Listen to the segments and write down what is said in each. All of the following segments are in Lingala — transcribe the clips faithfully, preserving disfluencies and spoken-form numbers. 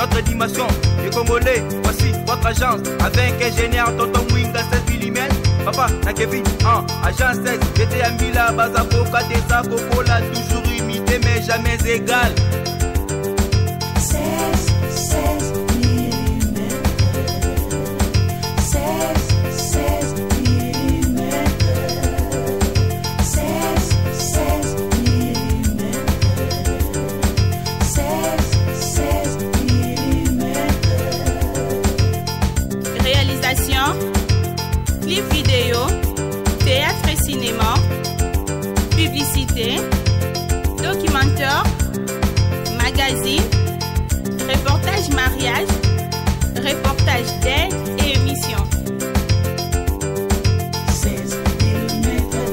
notre dimension. Les Congolais, voici votre agence. Avec ingénieur Tonton Winga seize millimètres. Papa, na Kevin, hein, agence seize. J'étais à Mila, Bazakoka, Desa, Coca, toujours imité, mais jamais égal. seize, seize millimètres. seize, seize millimètres. seize, seize millimètres. seize, seize millimètres. Réalisation, clip vidéo, théâtre et cinéma, publicité, documentaire, magazine, reportage mariage, reportage d'aide et émission. seize millimètres.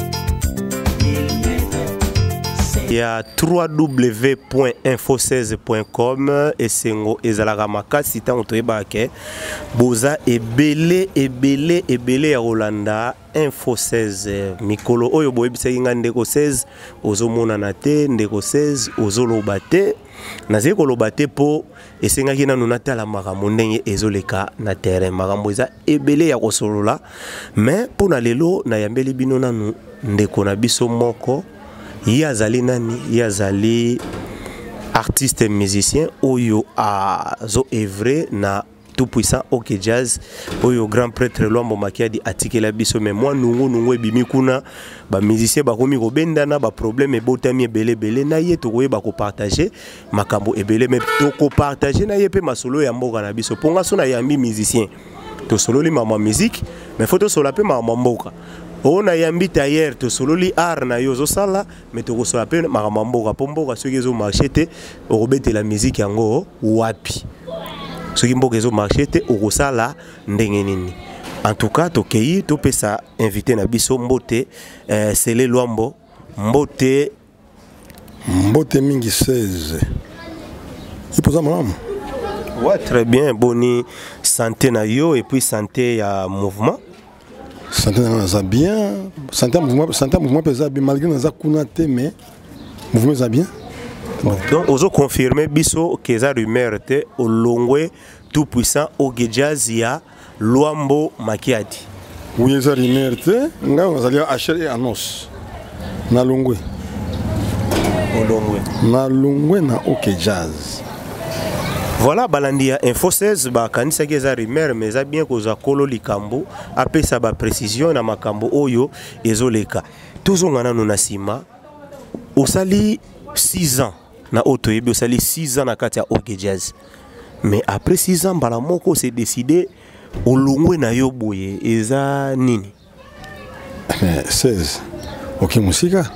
Il y a w w w point info seize point com et sengo ezalaka makasi tango toyebaka boza ebele ebele ebele ya Rolanda info seize mikolo oyo boyebisaki nga ndeko seize ozomona na te ndeko seize ozoloba te nazali koloba te po esengaki nanu natala makambo ndenge ezoleka na terrain makambo eza ebele ya kosolola mais mpona lelo nayambeli bino nanu ndeko na biso moko Yazali nani, Yazali artiste et musicien, Oyo azo evre na tout puissant OK Jazz, Oyo grand prêtre Luambo Makiadi atikela biso mais moi nungu nungu ebimi kuna ba musicien ba komi ko bendana ba problème ebotami ebele bele na ye to koyeba ko partager makambo ebele mais to ko partager na ye pe masolo ya mboka na biso ponga so na yambi musicien to solo li mama musique mais faut to solo pe mama mboka. On a yambi tailleur to sololi art na yozo sala mais to ko sola pe makamamboka pomboka soki ezo marché te okobete la musique yango wapi soki mboka ezo marché te okosala ndenge nini en tout cas tokei to pesa invité na biso mbote euh, Sele Luambo mbote mbote mingi seize il pose maman. Ouais, très bien, boni santé na yo et puis santé ya mouvement. Santé na bien, santé mouvement, santé mouvement pesa bien malgré na zakuna te mais mouvement za bien. Donc ozo confirmer biso que za rumeur te olongwe tout puissant OK Jazz ya Luambo Makiadi. Oui, za rumeur te nga ozali acheter et annonce. Na longwe. Olongwe. Na longwe na OK Jazz. Voilà, balandia info seize ba kanisa keza rumeur mais za bien koza kolo likambo apesa ba précision na makambo oyo ezoleka. Tozongana na sima osali six ans na auto yebi osali six ans na kati ya OK Jazz. Mais après six ans bala moko s'est décidé olongwe na yo boye eza nini? seize. OK musika.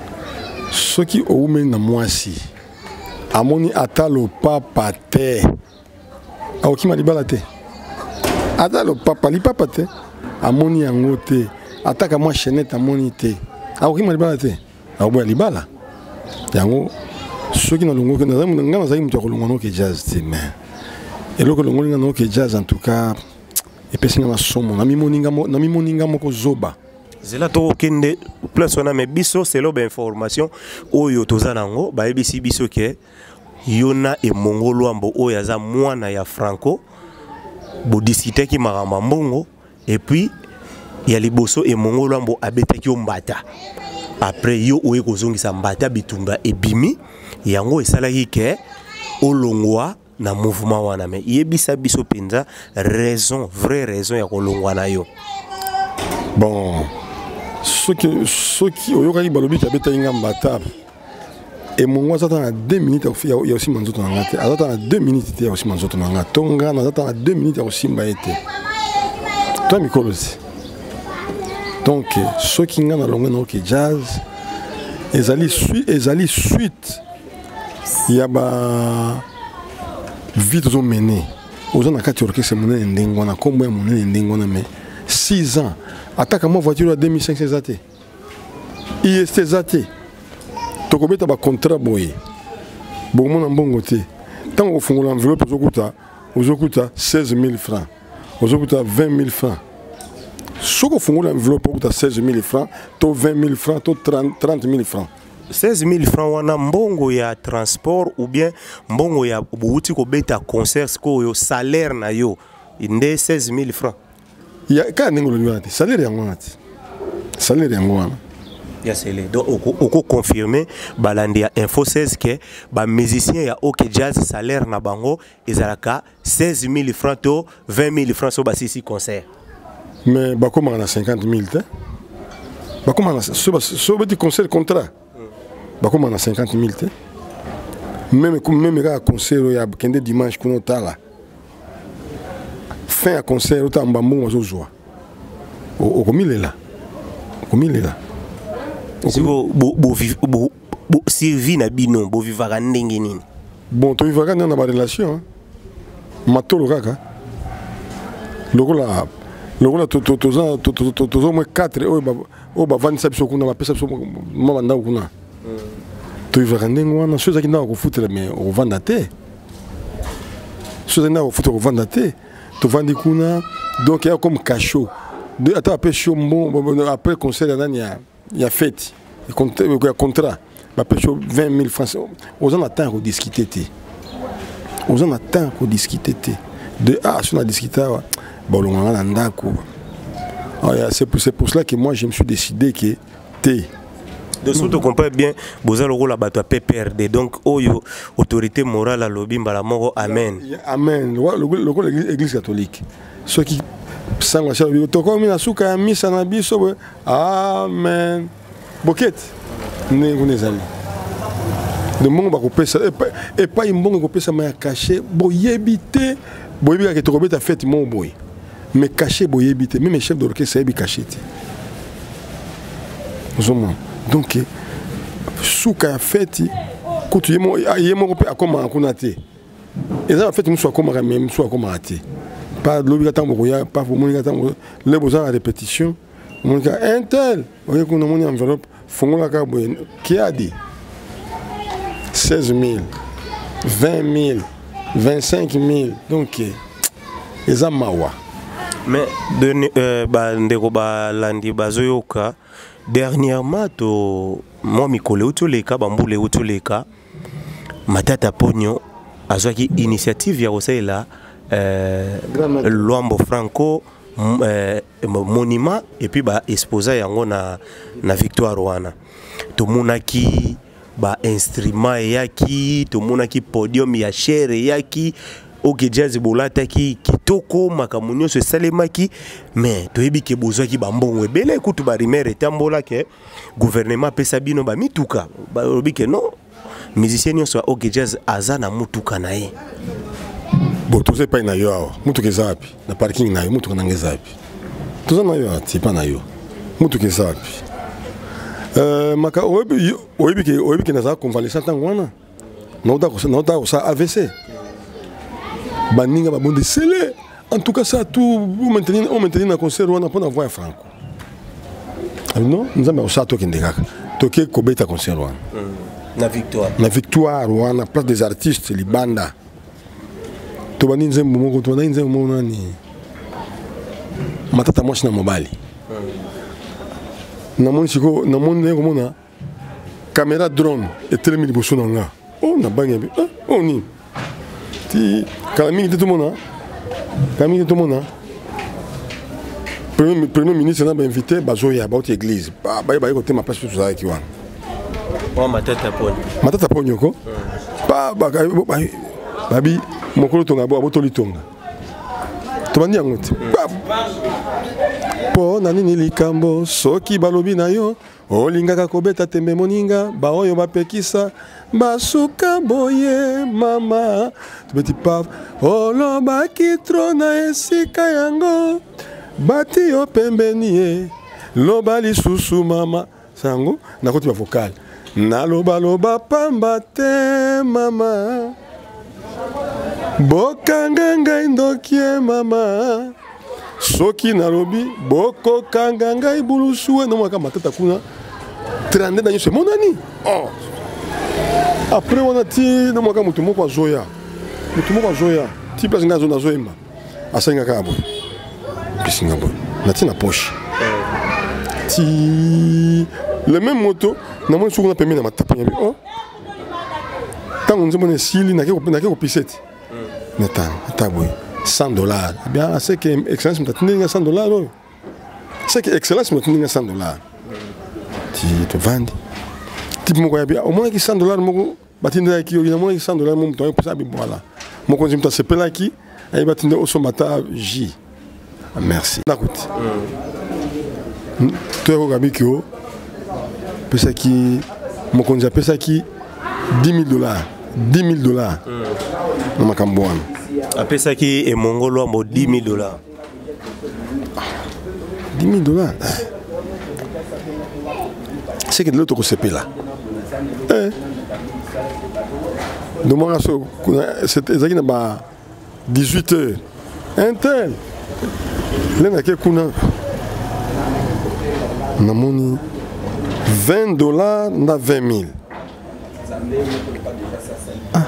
Soki oume na mwasi amoni atalo papa te aoki malibala te atalo papa li papa te amoni yango te ataka mwa chenette amoni te aoki malibala te aoboya libala yango soki na longo na zamu ngana zayi mutu kolonga no ke jazz te mais eloko longo ngana no ke jazz en tout cas epesinga na somo na mimoninga mo na mimoninga moko zoba zela to kende plus on a mais biso c'est l'obe information oyo tozanango ba ebisi biso ke yona e Mongo Luambo oyo aza mwana ya Franco bo discuter ki marama mbongo et puis ya liboso e Mongo Luambo abetaki mbata après yo oye kozongisa mbata bitumba ebimi yango esalaki ke olongwa na mouvement wana mais yebisa biso penza raison vraie raison ya kolongwa na yo. Bon, ce qui ce qui au yoka balobi kabeta inga mbata et mon attend à deux minutes il y a aussi manzoto na ngate attend à deux minutes il y a aussi manzoto na ngate tonga na attend à deux minutes il y a aussi mbaete toi mikolosi donc ce qui nga na longa na OK Jazz ezali suite ezali suite il y a ba vite zo mené aux na kati orchestre monene ndengo na kombo ya monene ndengo na mais six ans attaque à ma voiture à deux mille cinq cents zate I S T zate tokobeta ba contrat boye bon mon mbongo te tant au fond l'enveloppe ozokuta ozokuta seize mille francs ozokuta vingt mille francs soko fond l'enveloppe ozokuta seize mille francs to vingt mille francs to trente mille francs seize mille francs wana mbongo ya transport ou bien mbongo ya bouti ko beta concert ko yo salaire na yo inde seize mille francs ya ka ndengolo liwati salaire yango ngati salaire yango wana ya sele donc oko confirmer balandi ya info seize que ba musicien ya OK Jazz salaire na bango ezalaka seize mille francs to vingt mille francs so basisi concert mais bakoma na cinquante mille te bakoma na so so beti concert contrat bakoma na cinquante mille te même même ka concert ya kende dimanche kuno tala fin à concert au tambambo wazo joie au komilela komilela si bo bo bo bo servi na bino bo vivaka ndenge nini bon to vivaka na ba relation matolo kaka lokola lokola to to to to to to mo quatre o ba o ba vingt-sept biso kuna ba pesa biso mo banda kuna to vivaka ndenge wana so za kinda ko futela mais o vanda te so za na ko futela ko vanda te to vandi kuna donc il y a comme cachot de attends après show bon après concert là il y a il y a fête il y a contrat ba pêche vingt mille francs aux en attend qu'on discuter aux en attend qu'on discuter de ah sur la discuter bon on a ndako c'est pour c'est pour cela que moi je me suis décidé que t de ce que tu comprends bien boza le rôle abato pe perdre donc oyo autorité morale à lobimba la mort amen amen le l'église catholique ceux qui sanga cha to ko mina suka ya misa na biso amen boket ne kunezali de mongo ba ko pesa et pas imbongo ko pesa ma caché boyebité boyebi ka to ko beta fête mon boy mais caché boyebité même chef d'orchestre ebi caché zomo donc suka ya fête kutu yemo yemo ko pe akoma kunate eza fête muso akoma même muso akoma ate pas l'obligation pas pour mon les besoins à répétition mon cas un tel voyez qu'on a mon enveloppe font la cabo qui a dit seize mille vingt mille vingt-cinq mille donc les amawa mais de ba ndeko ba landi bazoyoka dernièrement to moi mikole utoleka bambule utoleka matata pogno azwaki initiative ya osela Euh, Luambo Franco euh, monument et puis ba exposa yango na na victoire wana to monaki ba instrument yaki to monaki podium ya chere yaki OK Jazz bolata ki kitoko makamunyo se salemaki mais to yebi ke bozwaki ba mbongo ebele kutu ba rimere tambola ke gouvernement pesa bino ba mituka ba lobi ke non musicien so OK Jazz azana mutuka na ye bon tu sais pas na yo mutu ke zapi na parking na yo mutu na ngezapi tu sais na yo ti pa na yo mutu ke zapi euh maka obi obi ke obi ke na za convalescent ngwana na uta ko na uta ko sa A V C baninga ba bonde sele en tout cas ça tout vous maintenir on maintenir na concert wana pour avoir franco non nous avons ça to kendeka to ke ko beta concert wana na victoire na victoire wana place des artistes libanda to bani nzembo moko to bani nzembo nani matata mwasi na mobali na moni siko na moni ne komona caméra drone etelemi liboso na nga oh na bangi bi oh ni ti kala mingi tout mona kala mingi tout mona premier premier ministre na ba invité bazoya ba oti église ba ba ba ko tema place tout ça qui wana oh matata poni matata poni ko ba ba babi mokolo tonga bo abotoli tonga to bandi yango te po na nini likambo soki balobi na yo olingaka kobeta tembe moninga ba oyo bapekisa basuka boye mama tobeti pa olobaki tro na esika yango bati yo pembeni ye loba lisusu mama sango nakoti ba vocal naloba loba pamba te mama bokanga ngai ndokie mama soki nalobi boko kanga ngai bulusu no mwaka matata kuna trente na nyose monani oh après on a ti no mwaka mutu moko azoya mutu moko azoya ti place ngazo na zoema asenga kabo bisinga bo na ti na poche ti le même moto namoni suku na pembeni na matapanya bi oh tango nzomona esili nake ko piseti netan tabwe cent dollars bien c'est que excellence mtatindinga cent dollars oyo c'est que excellence mtatindinga cent dollars ti to vandi tipo moko ya bien au moins ki cent dollars moko batindela ki yo mona ki cent dollars moko to pesa bi voilà moko nzimta sepela ki ay batinde oso mata j merci nakuti to ko gabi ki o pesa ki moko nza pesa ki dix mille dollars dix mille dollars na makambo wana apesa ki e mongolo ambo dix mille dollars dix mille dollars c'est que de l'autre côté là eh demande ça c'est exactement ba dix-huit heures un tel lena ke kuna namoni vingt dollars na vingt mille ah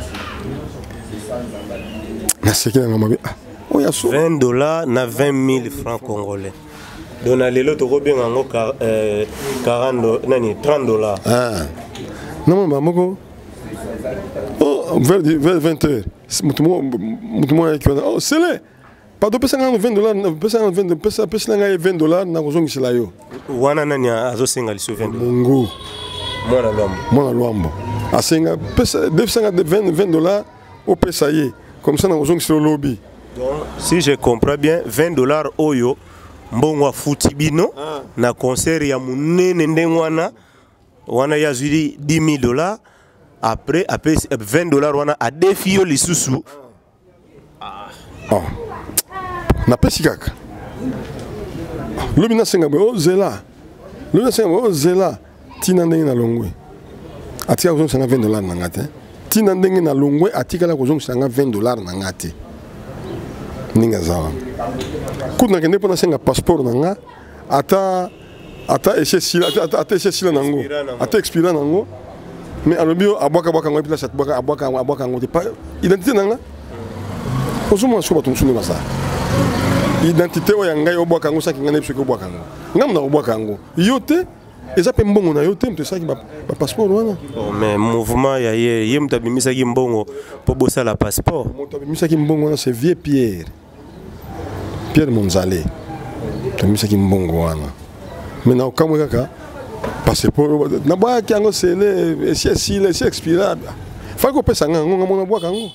na c'est que na mabe ah oh ya so vingt dollars na vingt mille francs congolais donc lelo to bien ngo quarante nani trente dollars ah non maman moko oh vers vingt heures mutu mutu mo oh c'est le pas de pesa ngana vingt dollars pesa ngana vingt pesa pesa ngana vingt dollars na kozongisa la yo wana nani azosenga liso vingt mungu mwana lwambo mwana lwambo asenga pesa defsanga de vingt dollars au pesa ye comme ça na kozongisa lobby. Donc si je comprends bien vingt dollars oyo mbongo afuti bino ah. na concert ya munene ndengwana wana ya zuri dix mille dollars après après vingt dollars wana a défio lisusu ah oh. na pesi kaka lobi na senga bo zela lobi na senga bo zela tina ndenge na longwe atika kozongisa nga vingt dollars na ngate tina ndenge na longwe atika la kozongisa nga vingt dollars na ngate ninga zawa kuna kende pona senga passeport nanga ata ata ese sila ata ata ese sila nango ata expira nango mais alobio abwaka bwaka ngo place abwaka abwaka abwaka ngo pas identité nanga ozumo so bato nsune basa identité o yanga yo bwaka ngo saki ngane biso ko bwaka ngo ngam na bwaka ngo yote eza pe mbongo na yote mto saki ba passeport wana oh mais mouvement ya ye ye mtabimisa ki mbongo po bosa la passeport mtabimisa ki mbongo wana c'est vieux Pierre Pierre Monzale mtabimisa ki mbongo wana mais na okamwe kaka passeport na bwa ki ngo sele esi esi esi expirable fa ko pesa nga ngo ngona bwaka ngo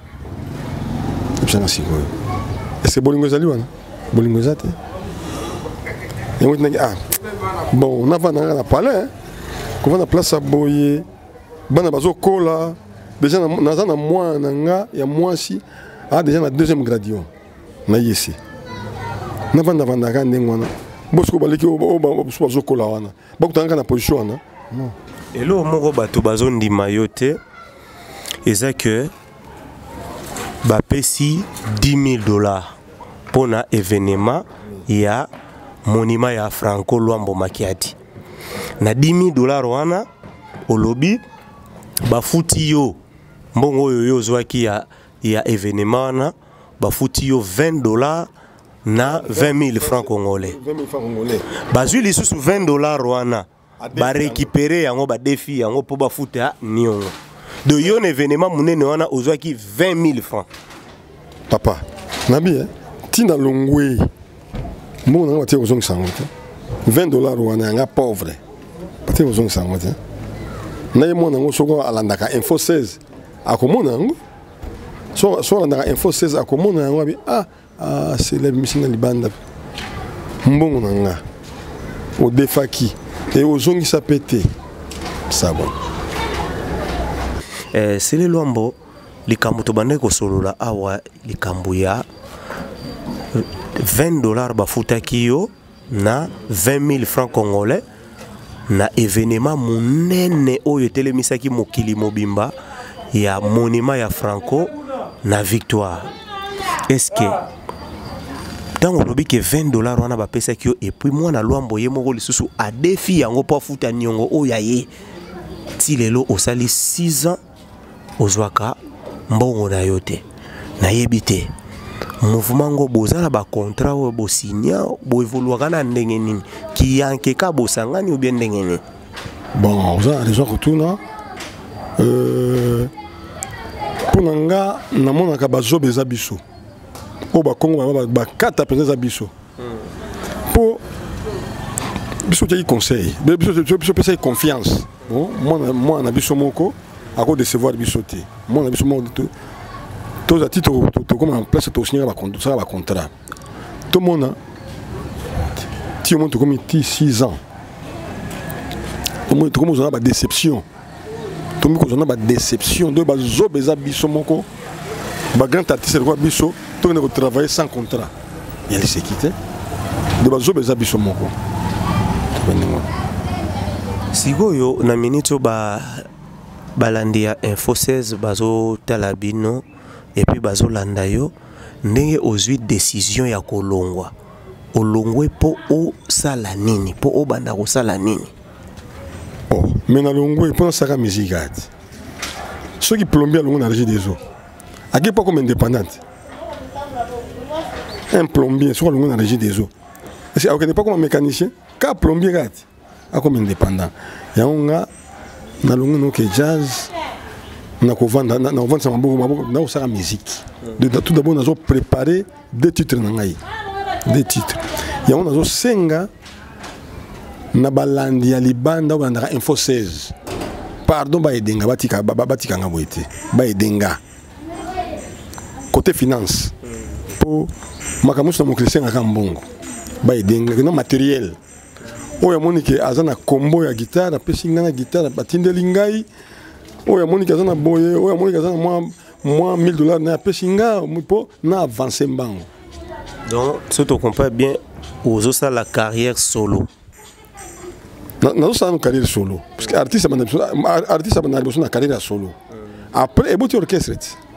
pesa siko est-ce bolingo zali wana bolingo zate yango tinaki ah bon on a va na palais ko va na place à boyer bana bazo kola déjà na za na moi na nga ya mwasi a déjà na deuxième gradation na yesi na va na vanda ka ndengwana bosko baleki o bazo kola wana bakutanga na position wana non elo moko bato bazo ndima yote eza que bapesi dix mille dollars pour un événement ya monument ya Franco Luambo Makiadi na dix mille dollars wana olobi bafuti yo mbongo oyo yo zwaki ya ya événement wana bafuti yo vingt dollars na vingt mille francs congolais vingt mille francs congolais bazwi lisusu vingt dollars wana ba récupérer yango ba défi yango po bafuta niongo de yon événement munene wana ozwaki vingt mille francs papa nabi eh tina longwe mbongo na batie kozongisa yango te vingt dollars wana yanga pauvre batie kozongisa yango te na ye mwana yango soko alandaka info seize akomona yango so so alandaka info seize akomona yango abi ah ah c'est la mission libanda mbongo na nga o defaki et ozongisa pété ça bon eh c'est le Luambo likambo to bande ko solola awa likambo ya vingt dollars bafutaki yo na vingt mille francs congolais na événement munene oyo telemisaki mokili mobimba ya monument ya Franco na Victoire. Est-ce que tango lobi ke vingt dollars wana bapesaki yo et puis moi na Luambo ye moko lisusu a défi yango po futa nyongo oyo ye ti lelo osali six ans ozwaka mbongo na yote na yebite mouvement ngo bozala ba contrat o bo signa bo évoluer kana ndenge nini ki yanke ka bosangani ou bien ndenge nini Bon, vous avez raison retourna. Euh pour nanga na mona ka bazo beza biso. O ba Congo ba ba kata penza biso. Pour biso qui conseil, biso biso pesa confiance. Bon, moi moi na biso moko à cause de décevoir biso té. Moi na biso moko tous à titre to comme en place to signer ba contrat, ça ba contrat. Tout le monde ti au monde comme six ans. Tout le monde comme on a ba déception. Tout le monde on a ba déception de ba zo beza biso moko. Ba grand artiste quoi biso, tout on travailler sans contrat. Il s'est quitté. De ba zo beza biso moko. Sigoyo na minito ba balandia info seize bazo talabino et puis bazo landa yo ndenge ozwi décision ya kolongwa olongwe po o sala nini po o banda ko sala nini. Oh mais na longwe po saka musique ati ceux qui plombier longo na régie des eaux à quel point comme indépendante un plombier sur longo na régie des eaux c'est à quel point comme mécanicien ka plombier ati a comme indépendant ya onga na longo no ke jazz na ko vendre na vendre sama boko maboko na osaka musique de tout d'abord nazo préparer deux titres na ngai deux titres ya on nazo senga na balandi ya libanda banda info seize pardon ba edenga batika batika nga boité ba edenga côté finance pour makamusa mo christian aka mbongo ba edenga na matériel oya monike azana combo ya guitare pesi nga na guitare batindeli ngai oya monike azana boye oya monike azana moi moi mille dollars na pesi nga po na avancer mbango. Donc si tu comprends bien aux ça la carrière solo na na ça une carrière solo parce que artiste bana artiste bana besoin na carrière solo après et botti orchestre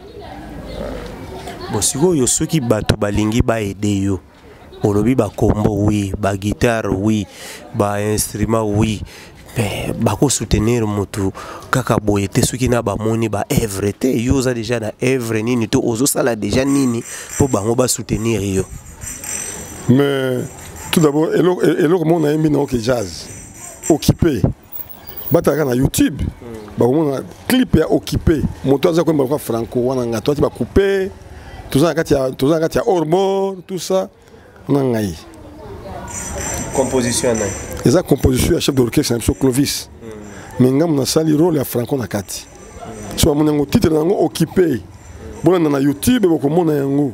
bon sigo yo ceux qui bato balingi ba aider yo olobi ba combo oui ba guitare oui ba instrument oui mais ba ko soutenir motu kaka boyete soki na ba moni ba œuvre te yo za déjà na œuvre nini to ozo sala déjà nini po bango ba soutenir yo. Mais tout d'abord et le et le monde a aimé que jazz occupé bataka na YouTube ba mona clip ya occupé moto za ko mba franco wana ngato ti ba couper tout ça kati ya tout ça kati ya hors tout ça. Nangai composition na eza composition ya chef d'orchestre na Clovis mais ngam na sali rôle ya Franco na kati so amona ngo titre nango occupé bona na YouTube boko mona yango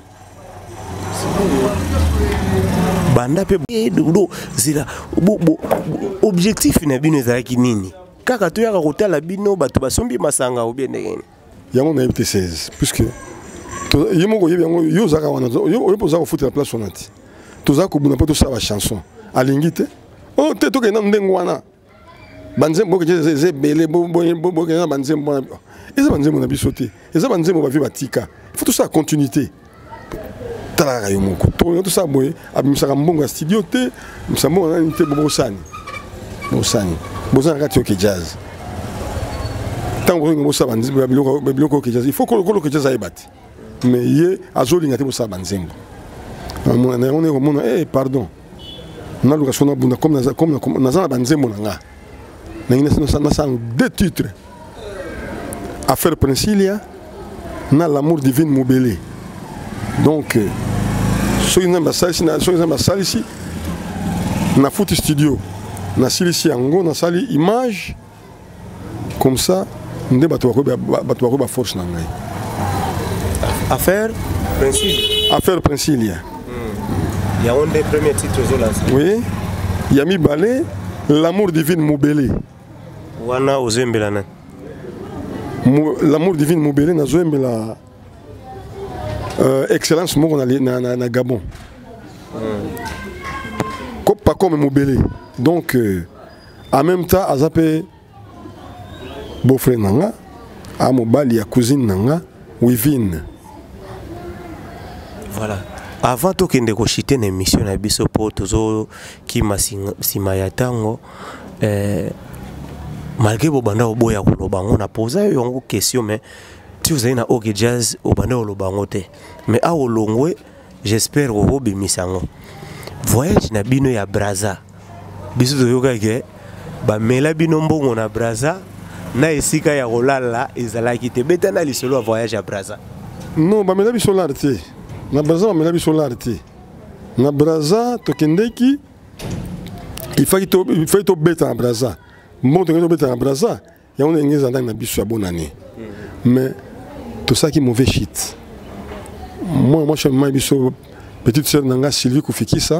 banda pe do zila objectif na bino ezalaki nini kaka to yaka kotala bino bato basombi masanga obie ndenge yango na M T seize puisque yemo ko yebi yango yo zaka wana yo yo poza ko foutre la place sonati toza ko buna poto sa ba chanson alingite oh te to ke na ndengo wana banzembo ke ze belé bo bo bo ke na banzembo na eza banzembo na bisoté eza banzembo ba vi batika il faut tout ça continuité tala yo moko to to ça boye abimisa mbongo studio te msambo na nité bo sani bo sani bo sani kati ke jazz tango ngo sa banzembo ba biloko ba biloko ke jazz il faut ko ko ke jazz ayebati mais ye azolinga te bo sa banzembo on est on est eh pardon na location na bunda comme comme na za banzembo nga na ina na na deux titres affaire Princilia na l'amour divine Moubélé donc so ina ba salisi na so ina ba salisi na foot studio na silisi yango na sali image comme ça nde bato ko bato ko ba force na ngai affaire Princilia affaire Princilia. Il y a un des premiers titres aux Olas. Oui. Il y a mis balé l'amour divine Moubélé. Wana ozembelana. L'amour divine Moubélé na zoembela euh excellence moko na na na Gabon. Comme pas comme Moubélé. Donc euh, en même temps azapé beau-frère nanga a mobali ya cousine nanga Wivine. Voilà. Avant to kende ko chiter na émission na biso po tozo ki masima ya tango euh malgré bo banda oboya ko lobango na posa yo question mais tu vous avez na OK jazz o banda lobango te mais a olongwe j'espère ko bimisango voyage na bino ya Braza biso to yoka ke bamela bino mbongo na Brazza na esika ya kolala ezalaki te beta na lisolo ya voyage à Brazza. Non, bamela biso lar te. Na Brazza bamela biso lar te. Na Brazza tokendeki il faut to il faut to beta na Brazza. Mbongo to beta na Brazza ya on ngeza ndani na biso ya bonne année. Mais tout ça qui mauvais shit. Moi moi je suis biso petite sœur nanga Sylvie Kufikisa.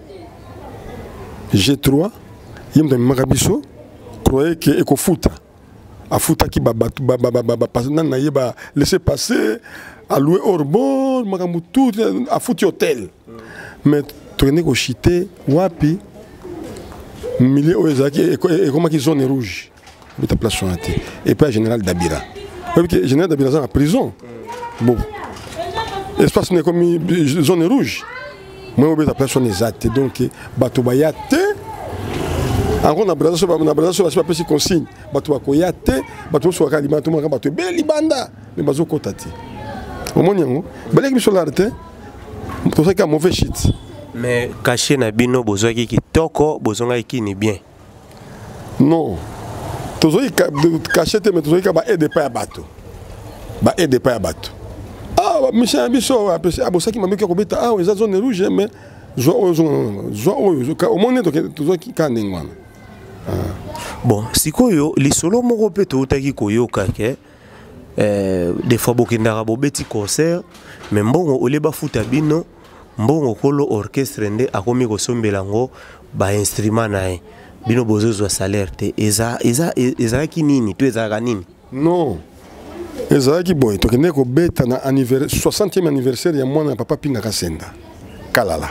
G trois yim de makabiso croyait que ekofuta afuta ki baba baba baba passer na yeba laisser passer à louer hors bord makambu tout afuti hôtel mais tourner ko chité wapi milieu ozaki et comment qui zone rouge beta place sonate et pas général Dabira parce que général Dabira en prison bon espace n'est comme zone rouge moi beta place sonate donc bato bayate encore na Brazza na Brazza ba pas si consigne bato bakoya te bato so ka libanda to maka bato be libanda mais bazo kotati au moins yango baleki biso l'arte to ça ka mauvais shit mais caché na bino bozwaki kitoko bozonga kini bien non to zo caché te mais to zo ka ba aide pas ya bato ba aide pas ya bato ah monsieur biso après abosaki mameki ko beta ah eza zone rouge mais zo zo zo au moins to zo ka ndengwana. Bon, si koyo lisolo moko pe to utaki koyoka ke euh des fois bokindaka bobeti concert mais mbongo oleba futa bino mbongo kolo orchestre nde akomi kosombela ngo ba instrument nae bino bozozwa salaire te eza eza eza ki nini to eza nini non eza ki boy to kende ko beta na anniversaire soixantième anniversaire ya mwana papa Pinga Kasenda kalala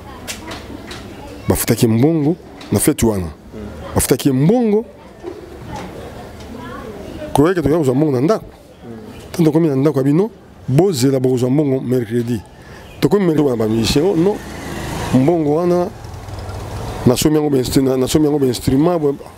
ba futaki mbongo na fête wana afutaki mbongo croyait que tu as mbongo na ndako tant comme na ndako abino bozela bozo mbongo mercredi to comme mercredi ba musicien non mbongo wana na somi yango instrument na somi yango instrument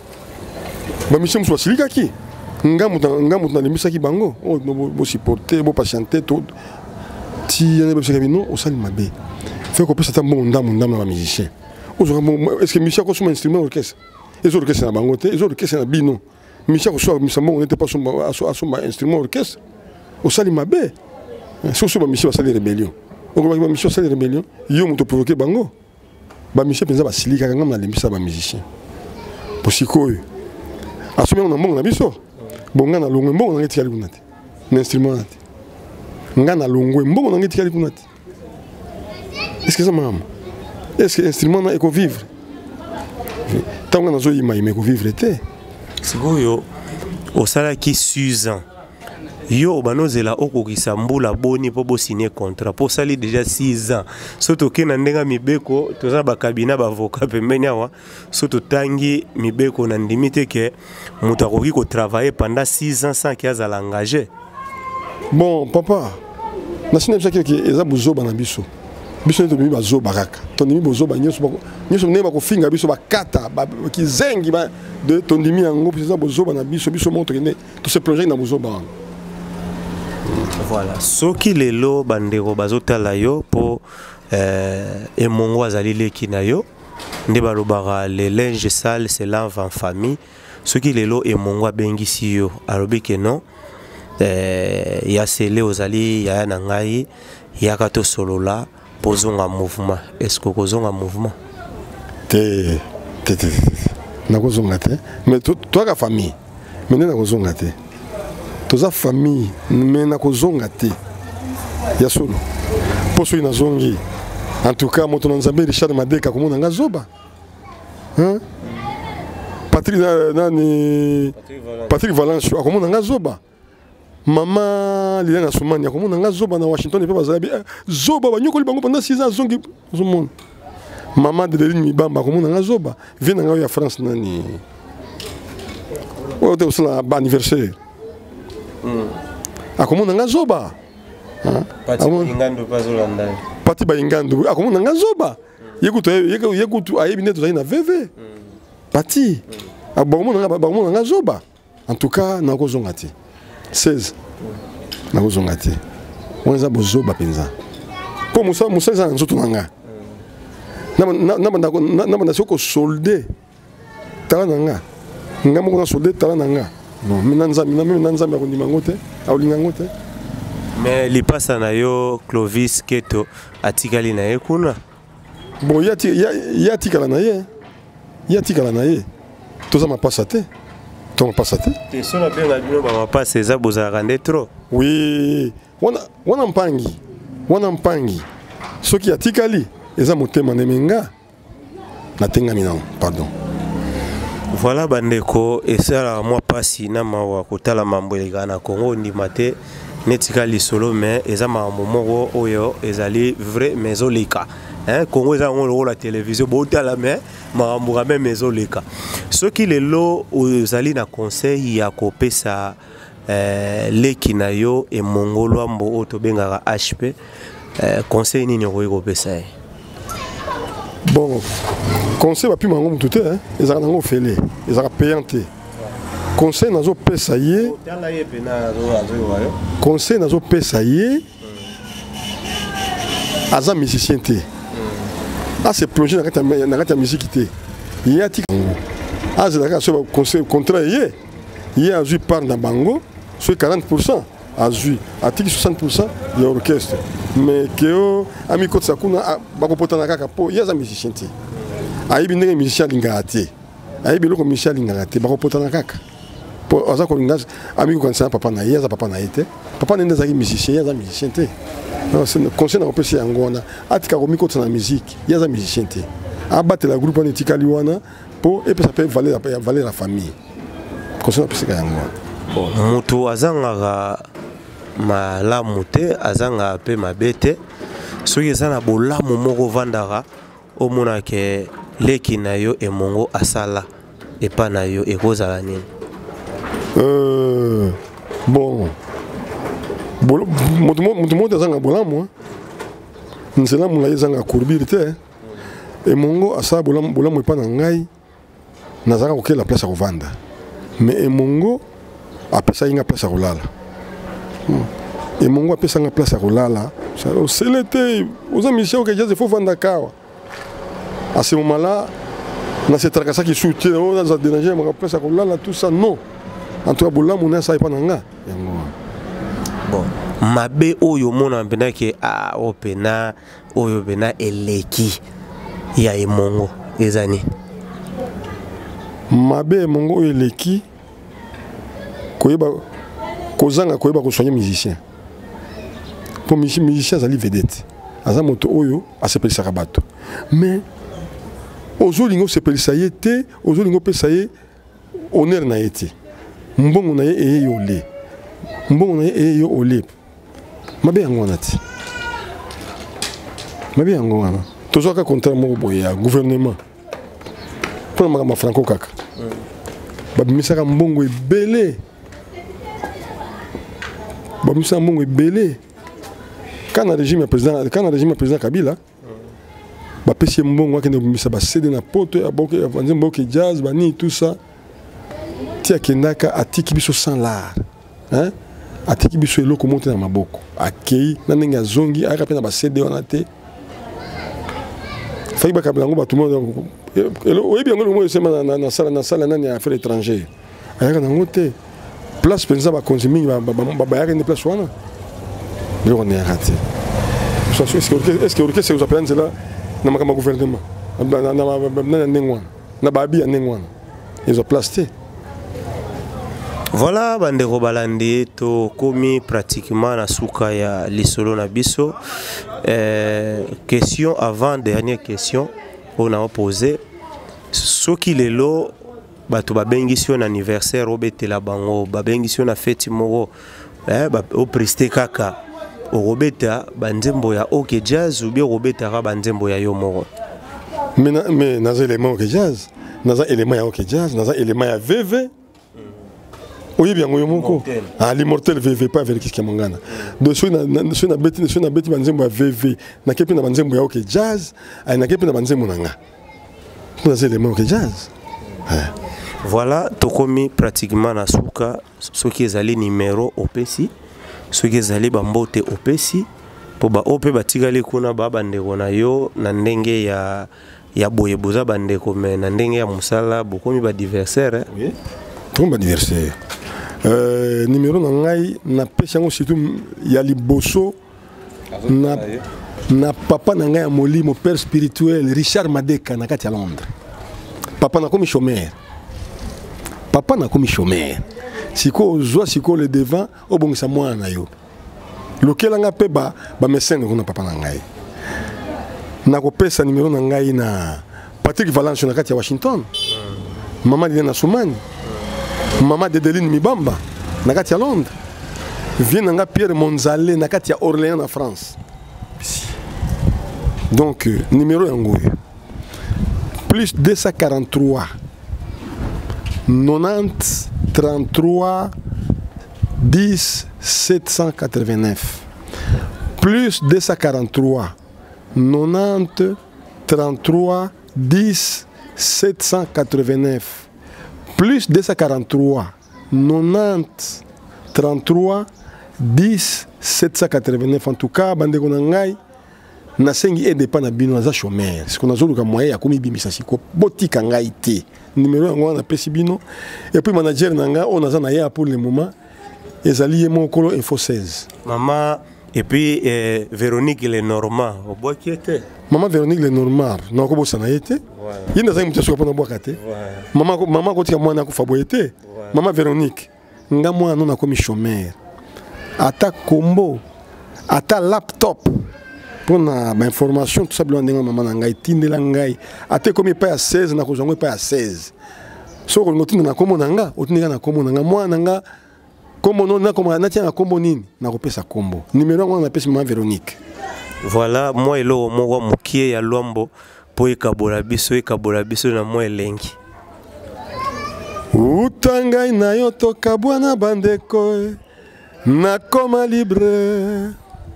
ba musicien so silika ki ngamu ngamu na limisaki bango o bo supporter bo patienter to ti yana ba bino o sali mabe fait ko pesa ta mbongo ndamu ndamu na musicien est-ce que musicien ko so instrument orchestre les orchestres na bangote les orchestres na bino Michel ko so misambo n'était pas son son instrument orchestre au sali mabe so so ba Michel sali rébellion o ko ba Michel sali rébellion yo muto provoquer bango ba Michel penza ba silika ngam na lembisa ba musicien posikoyo asumi na mbongo na biso bonga na longwe mbongo ngeti kali kunati na instrument nati nga na longwe mbongo ngeti kali kunati est-ce que ça maman est-ce que instrument na éco vivre tant que nous avons vivre été. C'est quoi au salaire qui Suzan. Yo banozela okokisa mbula boni po bo signer contrat pour sali déjà six ans. Soto kena ndenga mibeko toza ba kabina ba avocat pembeni awa soto tangi mibeko na ndimite ke mutakoki ko travailler pendant six ans sans qu'il a engagé. Bon papa, na sine bisa ke eza buzoba na biso. Biso to biba zoba kaka. To ndimi bozoba nyoso bako nyoso neba ko finga biso ba kata ba kizengi ba de to ndimi yango biso bozoba na biso biso montre ne to ce projet na bozoba. Voilà, ce qui est là, bandeko bazotala yo pour euh et mongo azali leki na yo nde balobaka le linge sale se lave en famille. Ce qui est là et mongo bengisi yo alobi ke non euh ya sele ozali ya na ngai ya kato solola pozonga mouvement. Est-ce que kozonga mouvement te te te na kozonga te mais toi la famille mais na kozonga te toza famille mais na kozonga te ya solo poso ina zongi en tout cas moto na nzambe Richard Madeka komona nga zoba hein Patrick nani Patrick Valence akomona nga zoba mama Liliana Soumani akomona nga zoba na Washington et pas bazabi zoba banyokoli bango pendant six ans zongi zomona mama de Deline Mibamba akomona nga zoba vient nga ya France nani o te usala ba anniversaire akomona nga zoba pati ingando pazolanda pati ba ingando akomona nga zoba yekuto yekuto ayebi neto zali na vv pati akomona nga akomona nga zoba en tout cas na kozonga te seize na kozonga te onza bozoba penza po musa musa za nzoto nanga na na na na na soko solde tala nanga nga moko na solde tala na nga non mina nzambe na mina nzambe akondima ngo te aolinga ngo te. mais lipasa na yo Clovis Keto atikali na ye kuna bon ya ya tikala na ye ya tikala na ye toza mapasa te to mapasa te te sona benga bino ba mapasa eza bozalaka nde trop. oui wana wana mpangi wana mpangi soki atikali eza motema nemenga natengami nao pardon. Voilà bandeko esala mwa pasi na mawa kotala mambo eleka na Congo ndima te netika lisolo mais eza mambo moko oyo ezali vrai mezoleka hein Congo eza ngolo la télévision botala mais mambo ka même mezoleka soki lelo ozali na conseil ya kopesa euh, leki na yo e mongolo ambo oto bengaka H P euh, conseil nini okoki kopesa ye? Bon, conseil va plus mango tout hein, ils ont nango félé, ils ont payant te. Conseil nazo pesa ye. Conseil nazo pesa ye. Aza musicien te. Ah c'est plongé dans la dans la musique te. Il y a ti ah c'est d'accord sur conseil contrat ye. Il y a eu part dans bango sur quarante pour cent. Azui atiki soixante pour cent ya orchestre mais keo ami kotsa kuna bakopota na kaka po yaza musicien te ayibi ndenge musicien lingaka te ayibi loko musicien lingaka te bakopota na kaka po aza ko linga ami ko kanisa papa na yaza papa na ite papa nende zaki musicien yaza musicien te non c'est conseil na opesi yangona atika ko mikotsa na musique yaza musicien te abate la groupe on etikali wana po et ça peut valer la valer la famille conseil na opesi yangona bon mutu azanga malamu te azanga pe mabete soki eza na bolamu moko vandaka omona ke leki na yo emongo asala epa na yo ekozala nini? Euh, bon mutu moto azanga bolamu nzela mula ezanga courbir te emongo asala bolamu bolamu epa na ngai nazaka kokela place ya kovanda mais emongo apesa inga place à kolala et mongo apesa nga place à kolala c'est l'été aux amis que j'ai faut vendre kawa à ce moment là na se trakasa qui soutient on a déranger ma place à kolala tout ça non en tout cas bola mona ça pas nanga bon mabe oyo mona mpena ke a opena oyo bena eleki ya emongo ezani mabe mongo eleki koyeba kozanga koyeba ko soigner musicien pour musicien azali vedette aza moto oyo asepelisaka bato mais ozolingo sepelisa ye te ozolingo pesa ye honneur na ye te mbongo na ye eye yo le mbongo na ye eye yo ole mabe yango wana te mabe yango wana tozwaka contrat moko boye ya gouvernement mpona makambo ya franco kaka babimisaka mbongo ebele babimisaka mbongo ebele kana régime ya président kana régime ya président Kabila bapesi mbongo akende komisa basede na poto ya boke ya vanze mboke jazz bani tout ça tia kendaka atiki biso sans l'art hein atiki biso eloko monte na maboko akei na ndenge azongi aka pe na basede wana te fayi bakabila ngo batu mo oyebi yango mo sema na na sala na sala nani ya affaires étrangères ayaka nango te place penza ba consommer ba ba yaka ni place wana yo on est raté est-ce que est-ce que orchestre vous appelle là na makama gouvernement na na na ndengwana na babi ya ndengwana ils ont placé. Voilà bandeko balandi to komi pratiquement na suka ya lisolo na biso euh, question avant dernière question on a posé soki lelo bato babengisi un anniversaire obetela bango babengisi na fête moko eh ba o prester kaka obeta banzembo ya OK jazz ou bien obeta ka banzembo ya yo moko mais mais naza élément OK jazz naza élément ya OK jazz naza élément ya V V. Oui bien oui mon ah l'immortel V V pas avec qui mangana de so na so na beti so na beti banzembo ya V V na kepi na banzembo ya OK jazz ai na kepi na banzembo nanga pour les éléments OK jazz. Voilà tokomi pratiquement na suka ce qui est allé numéro opesi ce qui est allé bambote opesi po ba ope batikale kuna baba ndeko na yo na ndenge ya ya boye boza bandeko me na ndenge ya musala bokomi ba adversaire. Oui. Comme ba adversaire. Euh numéro na ngai na pesa ngo surtout ya liboso na na papa na ngai ya moli mon père spirituel Richard Madeka na kati ya Londres. Papa na komi chômeur. Papa na komi chômeur. Siko ozwa siko le devant obongisa mwana yo. Lokela nga pe ba ba médecin na papa na ngai. Na kopesa numéro na ngai na Patrick Valence na kati ya Washington. Mama Lina Soumani. Mama de Deline Mibamba na kati ya Londres. Vient nga Pierre Monzale na kati ya Orléans en France. Donc euh, numéro yango plus deux cent quarante-trois quatre-vingt-dix trente-trois dix sept cent quatre-vingt-neuf plus deux cent quarante-trois quatre-vingt-dix trente-trois dix sept cent quatre-vingt-neuf plus deux cent quarante-trois quatre-vingt-dix trente-trois dix sept cent quatre-vingt-neuf. En tout cas bandeko na ngai na sengi aide pa na bino za chômeur ce qu'on a zoluka moyen ya komi bimisa siko botika ngai te numéro yango na pesi bino et puis manager na nga on a na ya pour le moment ezali mon kolo info seize. Maman et puis euh, Véronique le Normand au bois qui était. Maman Véronique le Normand na ko bossa na yete. Yina za mutso ko na bois kate. Maman maman ko tika mwana ko faboyete. Maman Véronique nga mwana na komi chômeur. Ata combo ata laptop pour na ba information tout ça blanc ndenge maman ngai tindela ngai ate komi pa ya seize na ko zongo pa ya seize so ko ngotinga na komo nanga otinga na komo nanga mwana nga komo no na komo na tia na kombo nini na ko pesa kombo numéro ngo na pesa maman Véronique. Voilà moi elo mo wa mukie ya lwambo po ekabola biso ekabola biso na moi elengi utanga na yo to kabwana bandeko na koma libre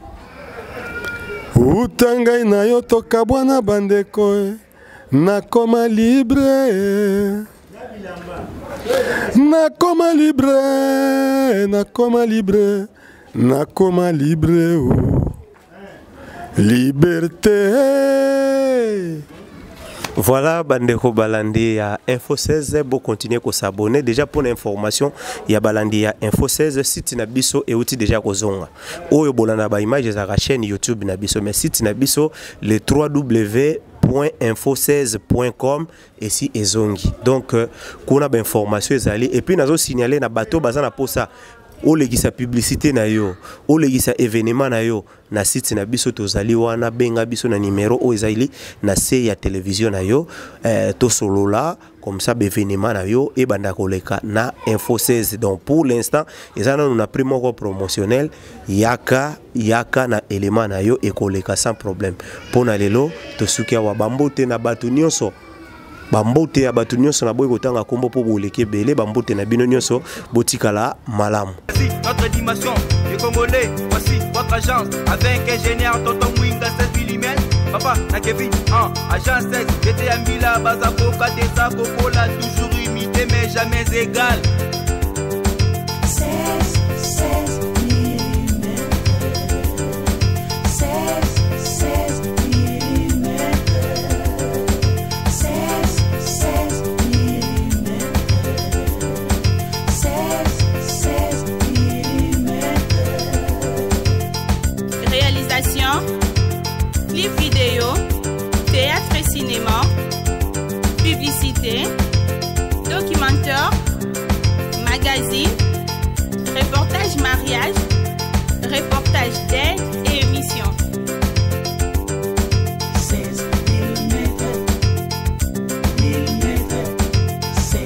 Utangai na yo toka bwana bandeko na koma libre na koma libre na koma libre na koma libre oh. Liberté. Voilà, bandeko balandi ya Info seize, bo continuer ko s'abonner déjà pour l'information ya balandi ya Info seize site na biso et outil déjà ko zonga. Oyo bolanda ba image za chaîne YouTube na biso mais site na biso le w w w point info seize point com et si ezongi. Donc euh, kuna ba information ezali et puis nazo signaler na bateau bazana posa o legisa publicité na yo o legisa événement na yo na site na biso tozali wana benga biso na numéro o ezali na se ya télévision na yo euh, to solola comme ça événement na yo et banda koleka na Info seize. Donc pour l'instant ezana nous na primo promotionnel yaka yaka na élément na yo et koleka sans problème pour na lelo to sukia wa bambote na batu nyonso bambote ya batu nyonso na boy kotanga kombo po boleke belé bambote na bino nyonso botikala malamu. Notre dimension, les Congolais, voici votre agence avec ingénieur Tonton Mwinga sept millimètres. Papa, na Kevin, hein, agence seize, j'étais à Mila, Bazako, Kadesa, Kokola, toujours imité mais jamais égal.